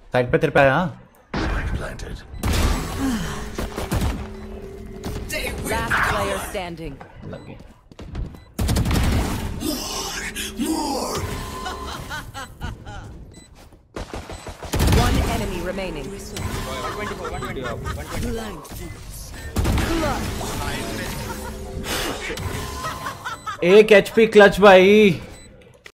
Side पे तेरे पे आया Last player standing. लगे One enemy remaining. 1 HP clutch भाई